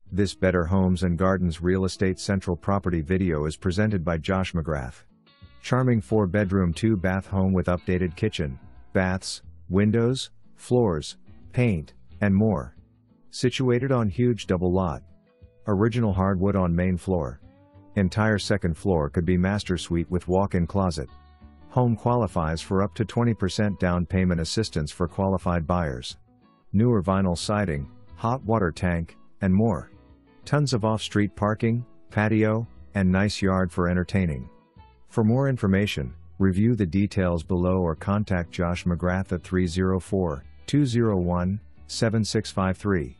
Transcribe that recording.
This Better Homes and Gardens Real Estate Central Property video is presented by Josh McGrath. Charming 4-bedroom 2-bath home with updated kitchen, baths, windows, floors, paint, and more. Situated on huge double lot. Original hardwood on main floor. Entire second floor could be master suite with walk-in closet. Home qualifies for up to 20% down payment assistance for qualified buyers. Newer vinyl siding, hot water tank, and more. Tons of off-street parking, patio, and nice yard for entertaining. For more information, review the details below or contact Josh McGrath at 304-201-7653.